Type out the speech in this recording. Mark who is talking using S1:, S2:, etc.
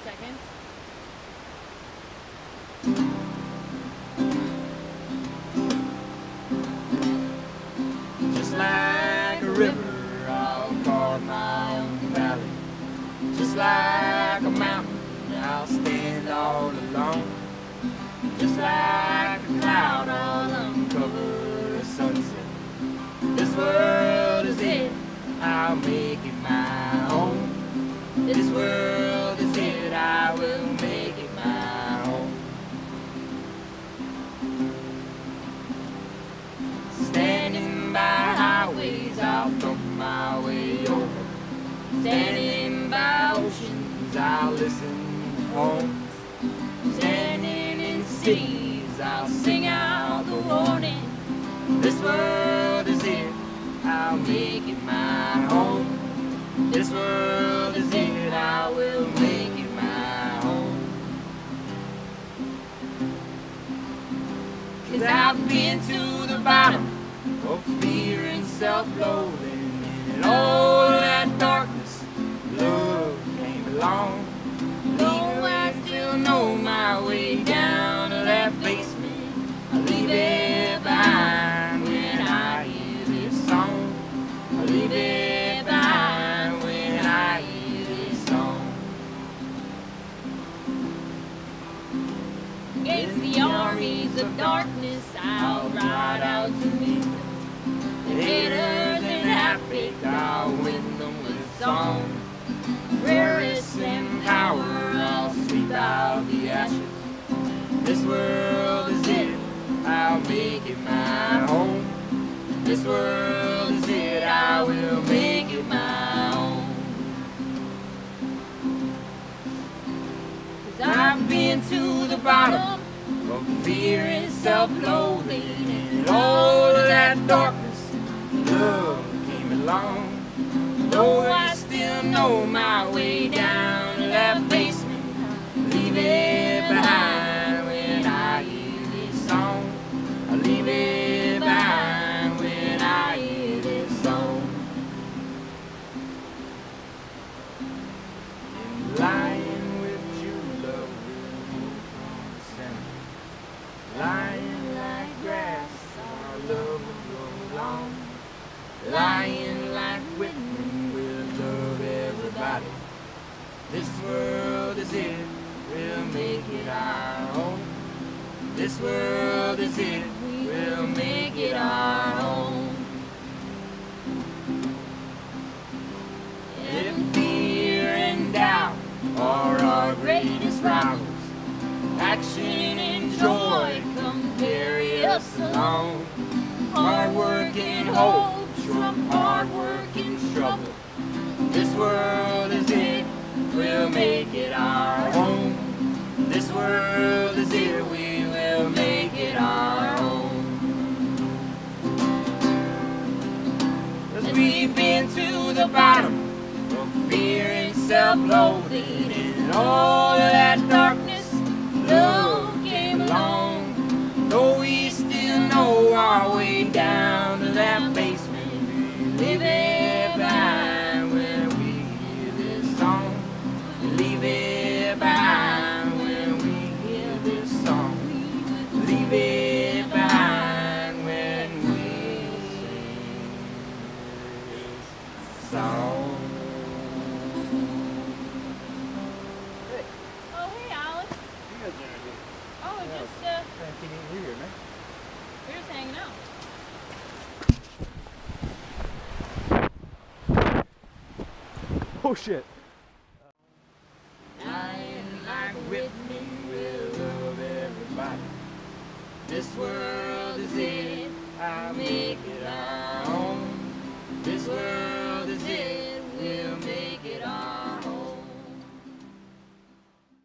S1: seconds.
S2: Just like a river, I'll carve my own valley. Just like a mountain, I'll stand all alone. Just like a cloud, I'll uncover a sunset. This world is it, I'll make it my own. This world is it, I will make it my own. Standing by highways, I'll thump my way over. Standing by oceans, I'll listen to poems. Standing in cities, I'll sing out the warning. This world is it, I'll make it my home. This world is it, I will make it my home. 'Cause I've been to the bottom of fear and self-loathing, and all that darkness, love came along. Though I still know my way down to that basement, I leave it behind when I hear this song. I leave it behind when I hear this song.
S1: Against the armies of darkness, I'll ride out to meet them. The haters and half-baked, I'll win them with song. Rarest and power, I'll sweep out the ashes.
S2: This world is it, I'll make it my home. This world is it, I will make it my own. 'Cause I've been to the bottom of fear and self-loathing, and all of that darkness, love came along. Though I still know my way down to that basement, leave it behind when I hear this song. I leave it behind when I hear this song. And lying with you, love will move from the center. Lying like grass, our love will grow long. Lying like Whitman, we'll love everybody. This world is it, we'll make it our own. This world is it, we'll make it our own. If fear and doubt are our greatest rivals, action and joy come carry us along. Hard work and hope trump hard work and trouble. This world is it, we'll make it our home. This world is it, we will make it our home. 'Cause we've been to the bottom of fear and self-loathing, and all of that darkness, love came along. Though we still know our way down to that basement, leave it behind when we hear this song. Leave it behind when we hear this song. Leave it behind when we sing this song.
S1: Oh, hey, Alex.
S3: You guys are doing
S1: Oh,
S3: Yeah.
S1: just,
S3: Can't keep it here, man.
S1: we're just hanging out.
S3: Oh shit.
S2: Lying like Whitman, we'll love everybody. This world is it, I mean.